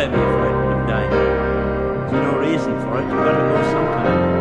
don't be frightened of dying. There's no reason for it. You've got to go sometime.